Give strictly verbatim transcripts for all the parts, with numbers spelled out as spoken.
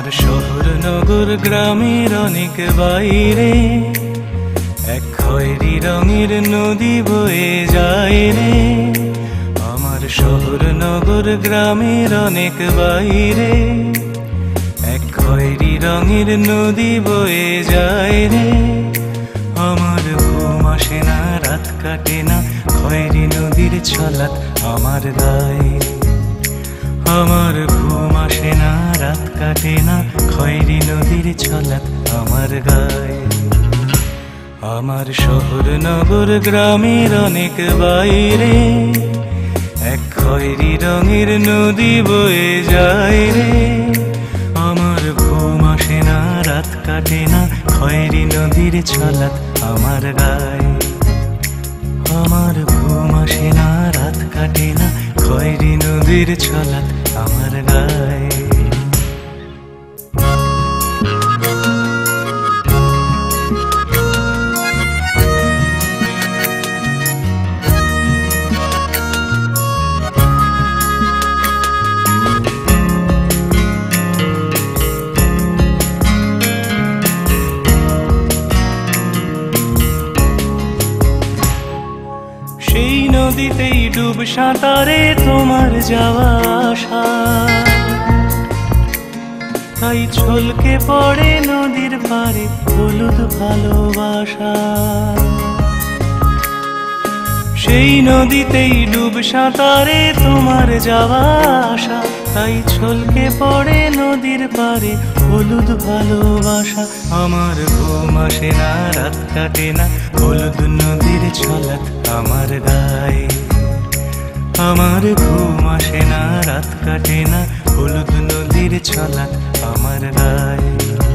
শহর নগর গ্রামের অনেক বাইরে এক খয়েরি রঙের নদী বয়ে যায় রে। আমার শহর নগর গ্রামের অনেক বাইরে এক খয়েরি রঙের নদী বয়ে যায় রে। আমার ঘুম আসে না, রাত কাটে না, খয়েরি নদীর ছলাত আমার গায়ে। আমার ঘুম আসে না, রাত কাটে না, খয়েরি নদীর ছলাত আমার গায়ে। আমার শহর নগর গ্রামের অনেক বাইরে এক খয়েরি রঙের নদী বয়ে যায় রে। আমার ঘুম আসে না, রাত কাটে না, খয়েরি নদীর ছলাত আমার গায়ে। আমার ঘুম আসে না, রাত কাটে না, খয়েরি নদীর ছলাত আমার গায়ে। সেই নদীতেই ডুব সাঁতারে তোমার যাওয়া আসা, তাই ছলকে পড়ে নদীর পারে হলুদ ভালোবাসা। সেই নদীতেই ডুব সাঁতারে তোমার যাওয়া আসা, তাই ছলকে পড়ে নদীর পারে হলুদ ভালোবাসা। আমার ঘুম আসে না, রাত কাটে না, হলুদ নদীর ছলাত আমার গায়ে। আমার ঘুম আসে না, রাত কাটে না, হলুদ নদীর ছলাত আমার গায়ে।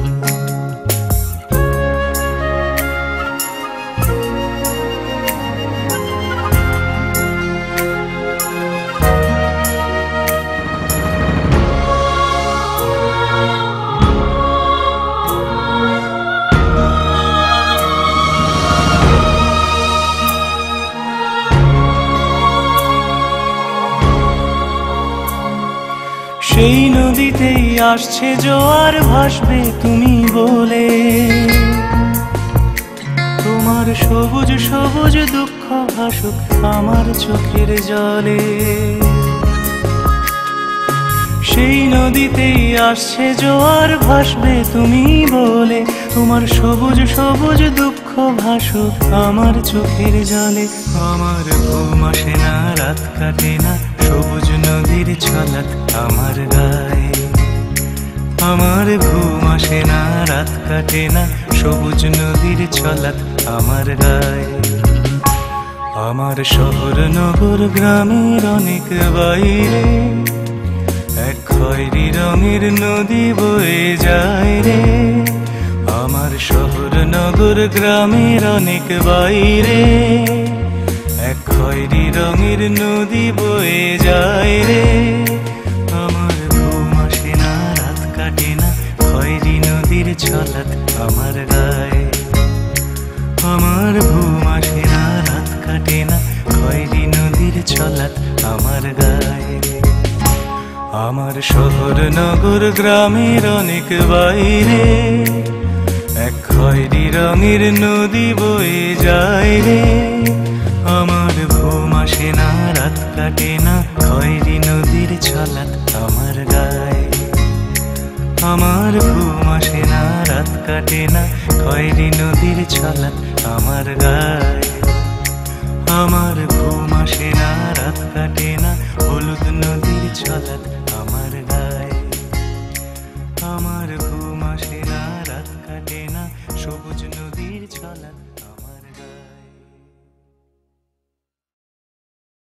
সেই নদীতেই আসছে জোয়ার, ভাসবে তুমি বলে, তোমার সবুজ সবুজ দুঃখ ভাসুক আমার চোখের জলে। সেই নদীতেই আসছে জোয়ার, ভাসবে তুমি বলে, তোমার সবুজ সবুজ দুঃখ ভাসুক আমার চোখের জলে। আমার ঘুম আসে না, রাত কাটে না, সবুজ নদীর ছলাত আমার গায়ে। আমার ঘুম আসে না, রাত কাটে না, সবুজ নদীর ছলাত আমার গায়ে। আমার শহর নগর গ্রামের অনেক বাইরে এক খয়েরি রঙের নদী বয়ে যায় রে। আমার শহর নগর গ্রামের অনেক বাইরে এক খয়েরি রঙের নদী বয়ে যায় রে। আমার ঘুম আসে না, রাত কাটে না, খয়েরি নদীর ছলাত আমার গায়ে। আমার ঘুম আসে না, রাত কাটে না, খয়েরি নদীর ছলাত আমার গায়ে। আমার শহর নগর গ্রামের অনেক বাইরে এক খয়েরি রঙের নদী বয়ে যায় রে। আমার ঘুম আসে না, রাত কাটে না, খয়েরি নদীর ছলাত আমার গায়ে। আমার ঘুম আসে না, রাত কাটে না, খয়েরি নদীর ছলাত আমার গায়ে। আমার ঘুম আসে না, রাত কাটে না, হলুদ নদীর ছলাত আমার গায়ে। আমার ঘুম আসে না, রাত কাটে না, সবুজ নদীর ছলাত